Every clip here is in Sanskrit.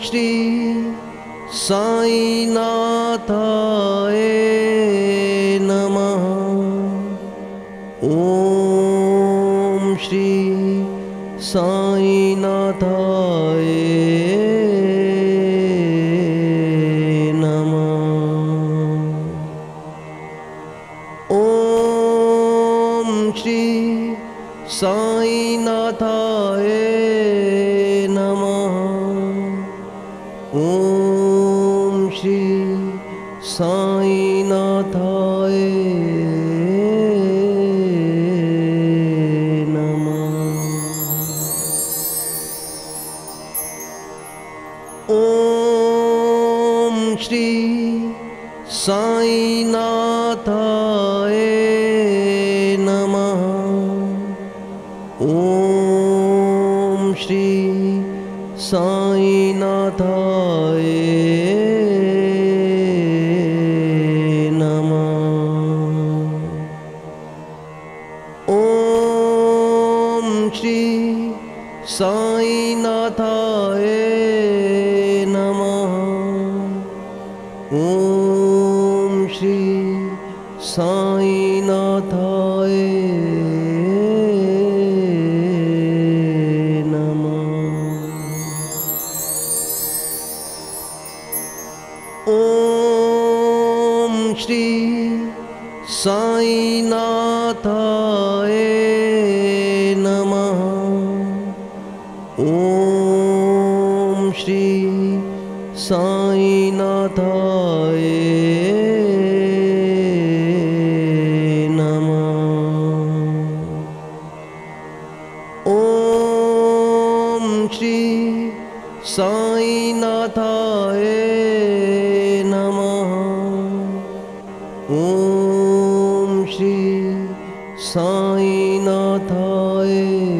श्री साईनाथाय नमः। ओम श्री साईनाथाय नमः। ओम श्री साईनाथाय नमः। ओम श्री साईनाथाय नमः। ओम श्री साईनाथाय नमः। ओम श्री साईनाथाय नमः। ओम श्री साईनाथाय नमः। ओम श्री साईनाथाय ओम श्री साईनाथाय नमः। ओम श्री साईनाथाय नमः। ओम श्री साईनाथाय नमः। ओम श्री साईनाथाय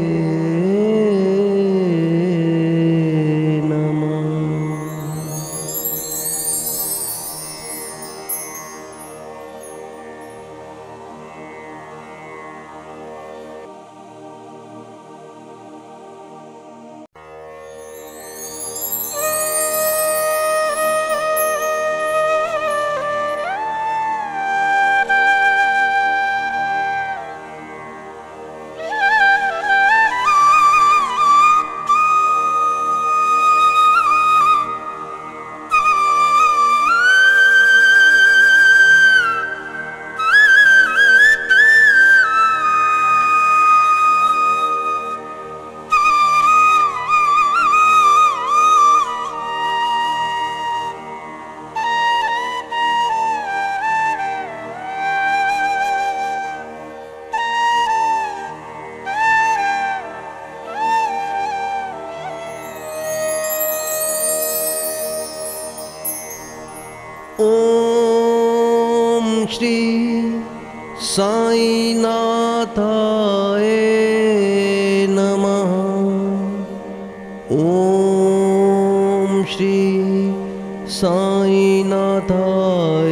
ओम श्री साईनाथाय नमः। ओम श्री साईनाथाय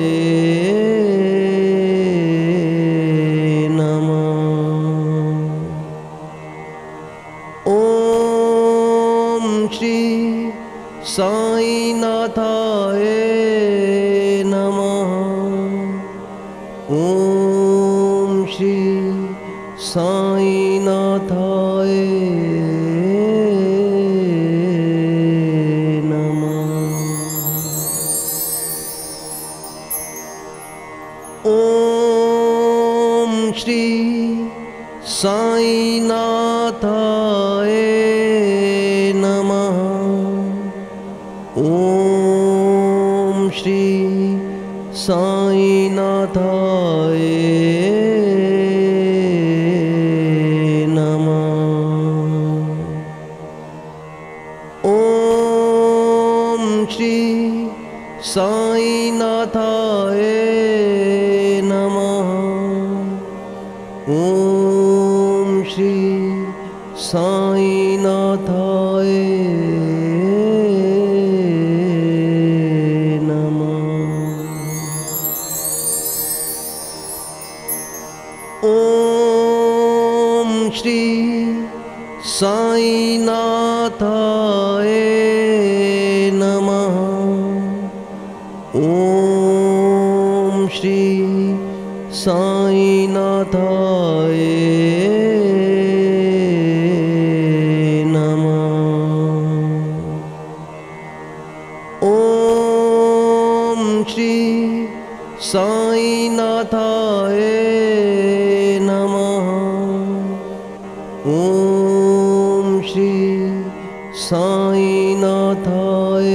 नमः। ओम श्री साईनाथाय नमः। ओम श्री साईनाथाय नमः। ओम श्री साईनाथाय नमः। ओम श्री साईनाथाय नमः। ओम श्री साईनाथाय नमः। ओम श्री साईनाथाय ओम श्री साईनाथाय नमः। ओम श्री साईं नाथाय नमः। ओम श्री साईं नाथाय नमः। ओम श्री साईं नाथाय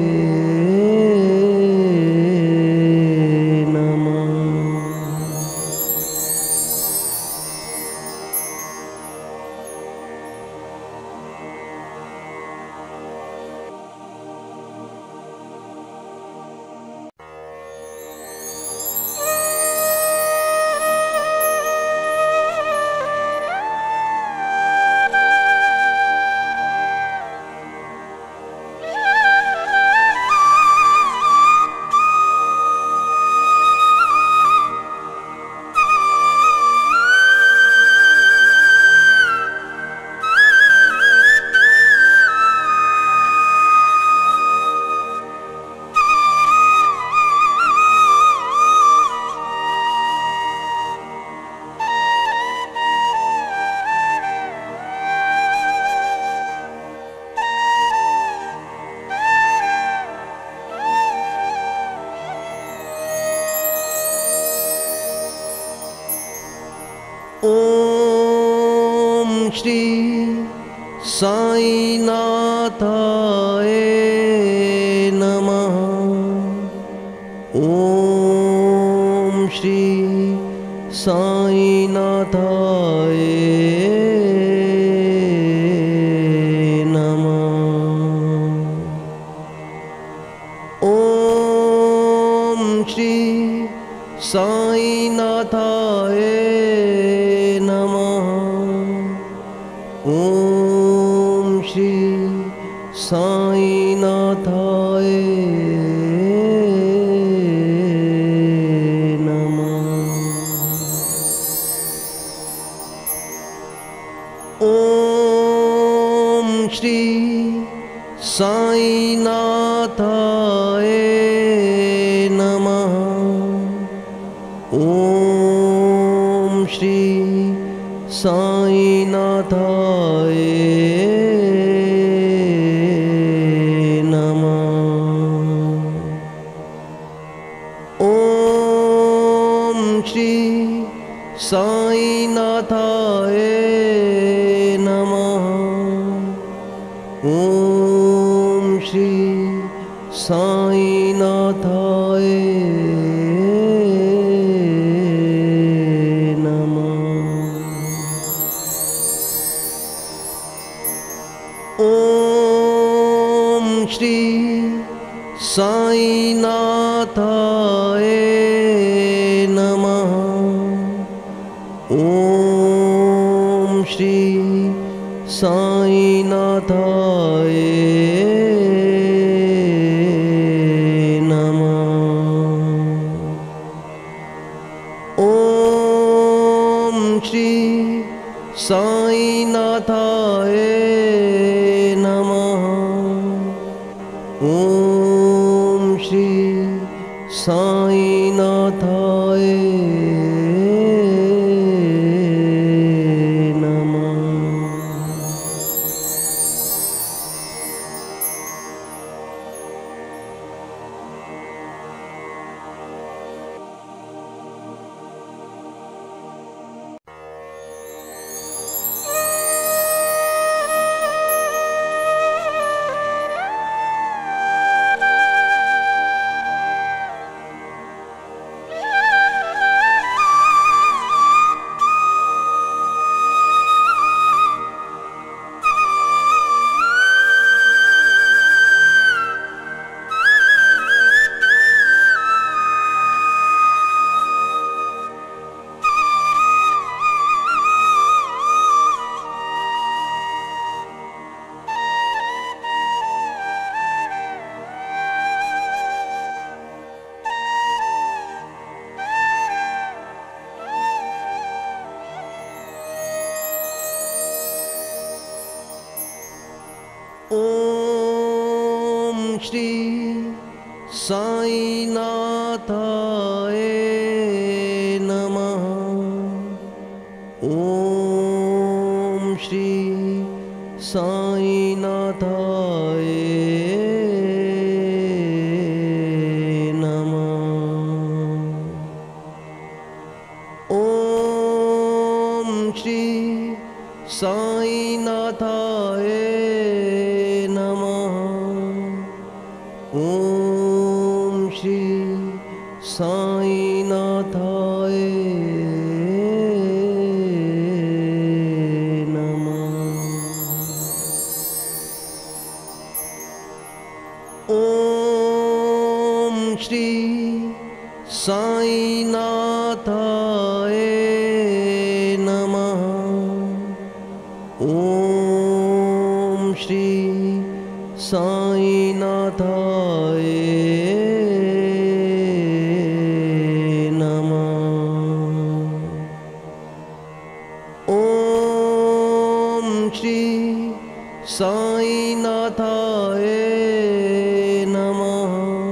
ओम श्री साईं नाथाय नमः। ओम श्री साईं नाथाय नमः। ओम श्री साईं नाथाय नमः। ओम श्री साईं नाथाय नमः। ओम श्री साईं नाथाय नमः। ओम श्री साईं नाथाय नमः। ओम श्री साईं नाथाय नमः। ओम श्री साईं नाथाय ओम श्री साईं नाथाय नमः। ओम श्री साईं नाथाय नमः। ओम श्री साईं नाथाय नमः। ओम श्री साईं नाथाय नमः। ओम श्री साईनाथाय नमः। ओम श्री साईनाथाय नमः। ओम श्री साईनाथाय नमः। ओम श्री साईनाथाय नमः। ओम श्री साईनाथाय नमः। ओम श्री साईनाथाय नमः। ओम श्री साईनाथाय नमः।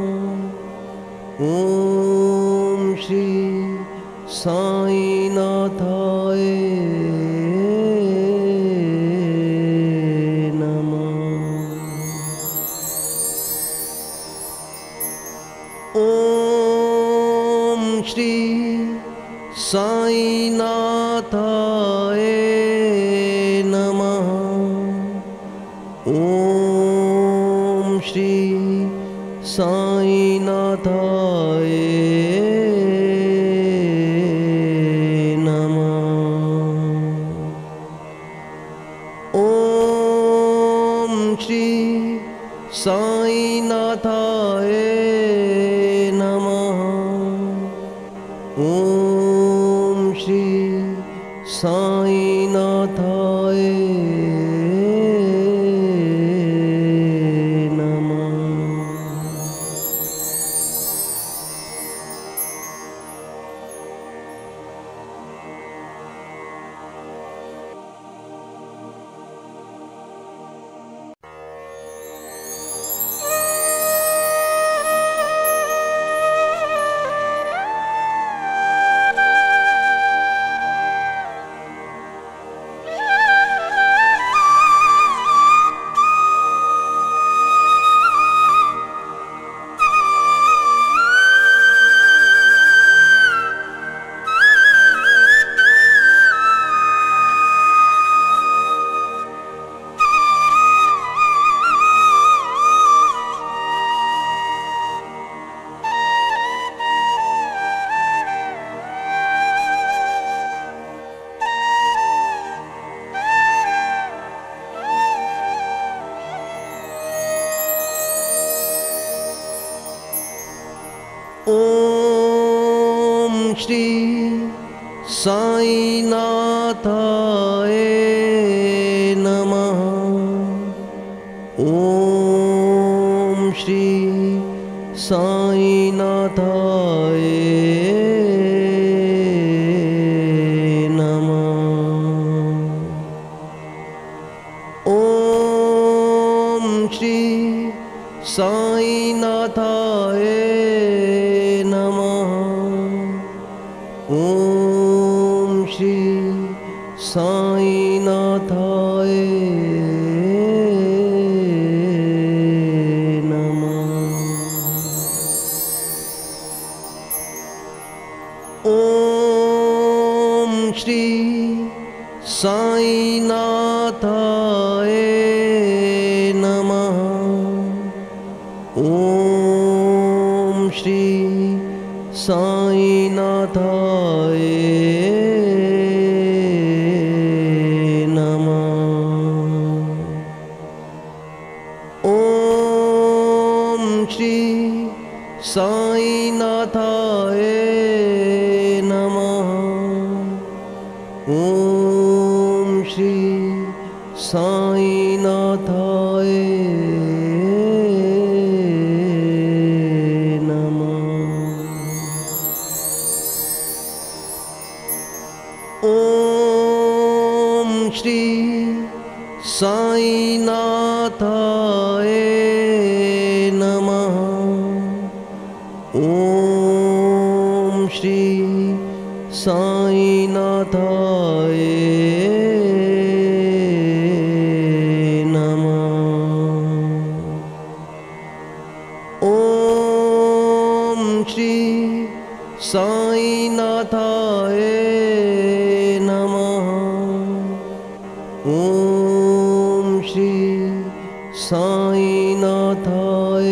ओम श्री साईनाथाय ओम श्री साईनाथाय नमः। ओम श्री साईनाथाय नमः। ओम श्री साईनाथाय नमः। ओम श्री साईनाथाय नमः। ओम श्री साईनाथाय नमः। ओम श्री साईनाथाय नमः। ओम श्री साईनाथाय नमः। ओम श्री साईनाथाय नमः। ओम श्री साईनाथाय नमः। ओम श्री साईनाथाय नमः। ओम श्री साईनाथाय नमः। ओम श्री साईनाथाय ओम श्री साईनाथाय नमः। साईनाथाय नमः। ओम श्री साईनाथाय नमः। ओम श्री साईनाथाय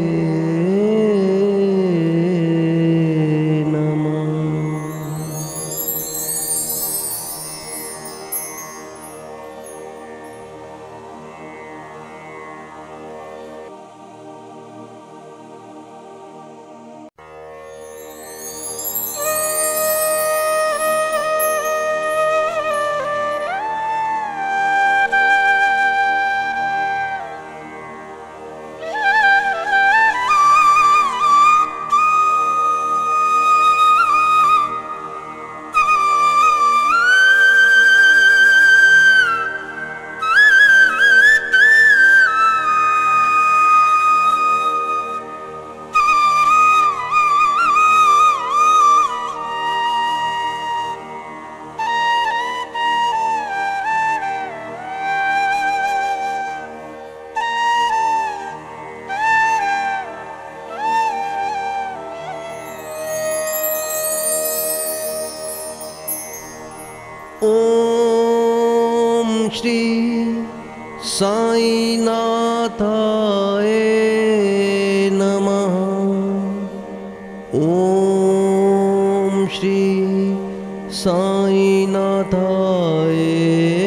ओम श्री साईनाथाय नमः। ओम श्री साईनाथाय